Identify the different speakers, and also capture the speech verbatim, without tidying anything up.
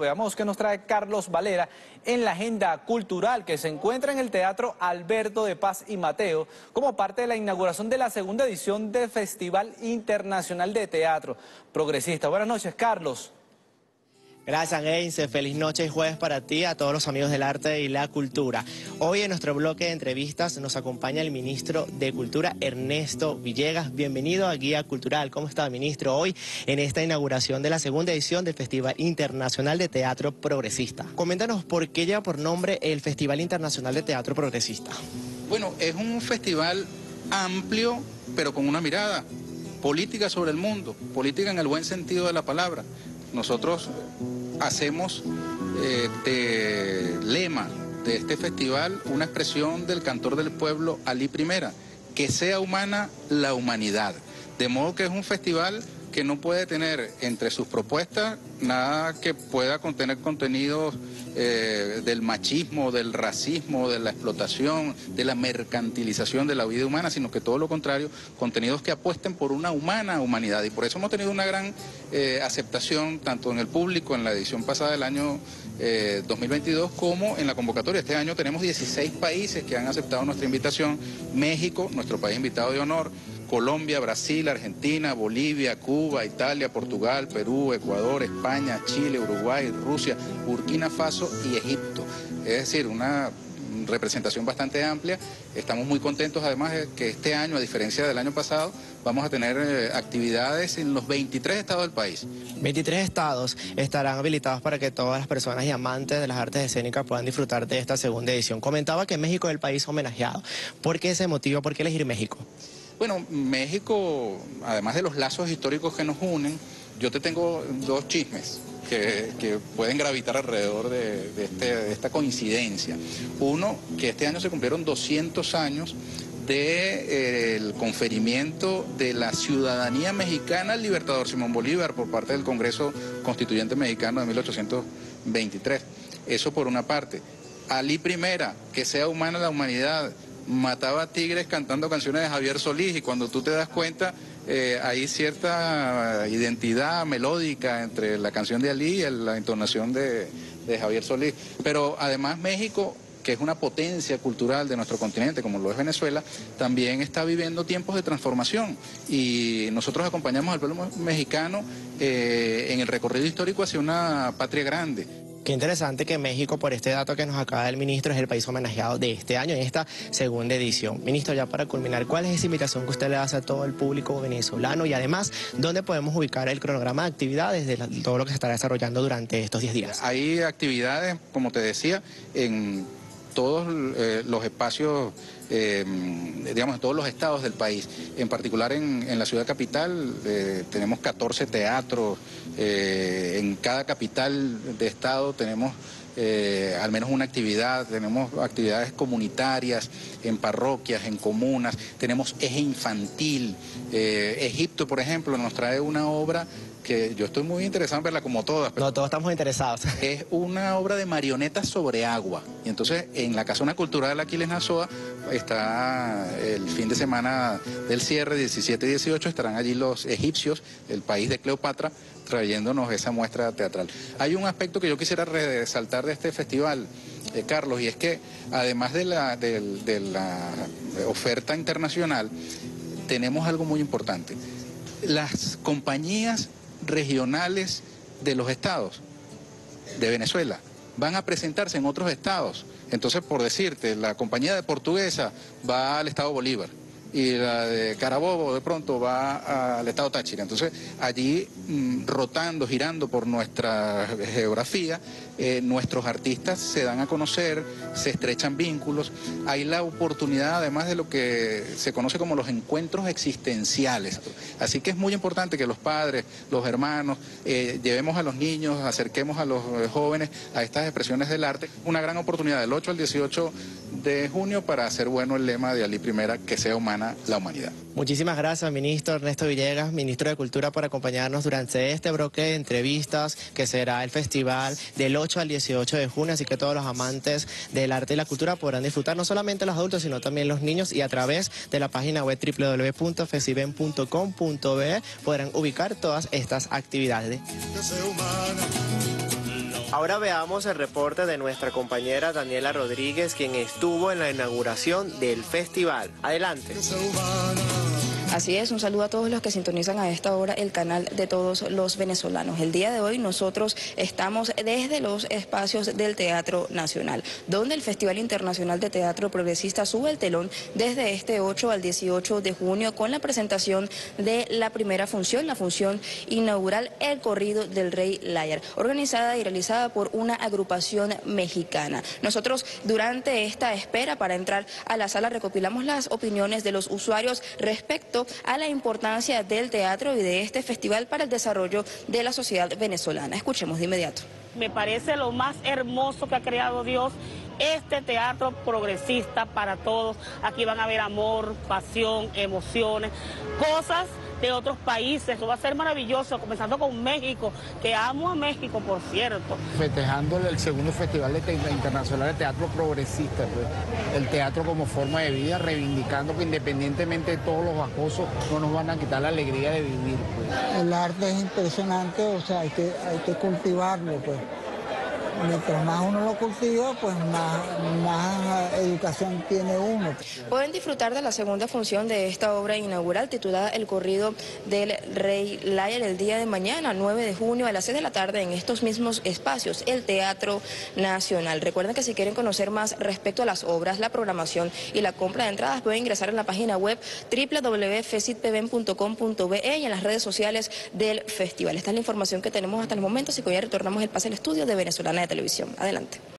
Speaker 1: Veamos qué nos trae Carlos Valera en la agenda cultural que se encuentra en el Teatro Alberto de Paz y Mateo como parte de la inauguración de la segunda edición del Festival Internacional de Teatro Progresista. Buenas noches, Carlos.
Speaker 2: Gracias, Heinze. Feliz noche y jueves para ti, a todos los amigos del arte y la cultura. Hoy en nuestro bloque de entrevistas nos acompaña el ministro de Cultura, Ernesto Villegas. Bienvenido a Guía Cultural. ¿Cómo está, ministro? Hoy en esta inauguración de la segunda edición del Festival Internacional de Teatro Progresista. Coméntanos por qué lleva por nombre el Festival Internacional de Teatro Progresista.
Speaker 3: Bueno, es un festival amplio, pero con una mirada política sobre el mundo, política en el buen sentido de la palabra. Nosotros hacemos eh, de lema de este festival una expresión del cantor del pueblo Alí Primera, que sea humana la humanidad. De modo que es un festival que no puede tener entre sus propuestas nada que pueda contener contenidos eh, del machismo, del racismo, de la explotación, de la mercantilización de la vida humana, sino que todo lo contrario, contenidos que apuesten por una humana humanidad. Y por eso hemos tenido una gran eh, aceptación tanto en el público en la edición pasada del año eh, dos mil veintidós como en la convocatoria. Este año tenemos dieciséis países que han aceptado nuestra invitación. México, nuestro país invitado de honor, Colombia, Brasil, Argentina, Bolivia, Cuba, Italia, Portugal, Perú, Ecuador, España, Chile, Uruguay, Rusia, Burkina Faso y Egipto. Es decir, una representación bastante amplia. Estamos muy contentos además de que este año, a diferencia del año pasado, vamos a tener eh, actividades en los veintitrés estados del país.
Speaker 2: veintitrés estados estarán habilitados para que todas las personas y amantes de las artes escénicas puedan disfrutar de esta segunda edición. Comentaba que México es el país homenajeado. ¿Por qué ese motivo? ¿Por qué elegir México?
Speaker 3: Bueno, México, además de los lazos históricos que nos unen, yo te tengo dos chismes que, que pueden gravitar alrededor de, de, este, de esta coincidencia. Uno, que este año se cumplieron doscientos años del eh, conferimiento de la ciudadanía mexicana al libertador Simón Bolívar por parte del Congreso Constituyente Mexicano de mil ochocientos veintitrés. Eso por una parte. Alí Primera, que sea humana la humanidad, mataba tigres cantando canciones de Javier Solís, y cuando tú te das cuenta eh, hay cierta identidad melódica entre la canción de Alí y la entonación de, de Javier Solís. Pero además México, que es una potencia cultural de nuestro continente, como lo es Venezuela, también está viviendo tiempos de transformación, y nosotros acompañamos al pueblo mexicano eh, en el recorrido histórico hacia una patria grande.
Speaker 2: Qué interesante que México, por este dato que nos acaba el ministro, es el país homenajeado de este año en esta segunda edición. Ministro, ya para culminar, ¿cuál es esa invitación que usted le hace a todo el público venezolano? Y además, ¿dónde podemos ubicar el cronograma de actividades de la, todo lo que se estará desarrollando durante estos diez días?
Speaker 3: Hay actividades, como te decía, en todos eh, los espacios, eh, digamos, en todos los estados del país. En particular en, en la ciudad capital eh, tenemos catorce teatros, eh, en cada capital de estado tenemos eh, al menos una actividad, tenemos actividades comunitarias en parroquias, en comunas, tenemos eje infantil. Eh, Egipto, por ejemplo, nos trae una obra que yo estoy muy interesado en verla, como todas.
Speaker 2: No, todos estamos interesados.
Speaker 3: Es una obra de marionetas sobre agua. Y entonces en la Casona Cultural Aquiles Nazoa está el fin de semana del cierre, diecisiete y dieciocho, estarán allí los egipcios, el país de Cleopatra, trayéndonos esa muestra teatral. Hay un aspecto que yo quisiera resaltar de este festival, eh, Carlos, y es que además de la, de, de la oferta internacional, tenemos algo muy importante. Las compañías regionales de los estados de Venezuela van a presentarse en otros estados. Entonces, por decirte, la compañía de Portuguesa va al estado Bolívar y la de Carabobo de pronto va al estado Táchira. Entonces, allí mmm, rotando, girando por nuestra geografía, eh, nuestros artistas se dan a conocer, se estrechan vínculos. Hay la oportunidad, además de lo que se conoce como los encuentros existenciales. Así que es muy importante que los padres, los hermanos, eh, llevemos a los niños, acerquemos a los eh, jóvenes a estas expresiones del arte. Una gran oportunidad del ocho al dieciocho de junio para hacer bueno el lema de Alí Primera, que sea humana la humanidad.
Speaker 2: Muchísimas gracias, ministro Ernesto Villegas, ministro de Cultura, por acompañarnos durante este bloque de entrevistas que será el festival del ocho al dieciocho de junio, así que todos los amantes del arte y la cultura podrán disfrutar, no solamente los adultos, sino también los niños, y a través de la página web w w w punto festiven punto com punto be podrán ubicar todas estas actividades. Ahora veamos el reporte de nuestra compañera Daniela Rodríguez, quien estuvo en la inauguración del festival. Adelante.
Speaker 4: Así es, un saludo a todos los que sintonizan a esta hora el canal de todos los venezolanos. El día de hoy nosotros estamos desde los espacios del Teatro Nacional, donde el Festival Internacional de Teatro Progresista sube el telón desde este ocho al dieciocho de junio con la presentación de la primera función, la función inaugural El Corrido del Rey Layar, organizada y realizada por una agrupación mexicana. Nosotros durante esta espera para entrar a la sala recopilamos las opiniones de los usuarios respecto a la importancia del teatro y de este festival para el desarrollo de la sociedad venezolana. Escuchemos de inmediato.
Speaker 5: Me parece lo más hermoso que ha creado Dios, este teatro progresista para todos. Aquí van a ver amor, pasión, emociones, cosas de otros países. Eso va a ser maravilloso, comenzando con México, que amo a México, por cierto.
Speaker 6: Festejando el segundo Festival de Te Internacional de Teatro Progresista, pues, el teatro como forma de vida, reivindicando que independientemente de todos los acosos, no nos van a quitar la alegría de vivir. Pues.
Speaker 7: El arte es impresionante, o sea, hay que, hay que cultivarlo, pues. Mientras más uno lo cultiva, pues más, más educación tiene uno.
Speaker 4: Pueden disfrutar de la segunda función de esta obra inaugural titulada El Corrido del Rey Layar el día de mañana, nueve de junio a las seis de la tarde en estos mismos espacios, el Teatro Nacional. Recuerden que si quieren conocer más respecto a las obras, la programación y la compra de entradas pueden ingresar en la página web doble u doble u doble u punto fesitpven punto com punto be y en las redes sociales del festival. Esta es la información que tenemos hasta el momento, así que hoy retornamos el pase al estudio de Venezolana de Televisión. Adelante.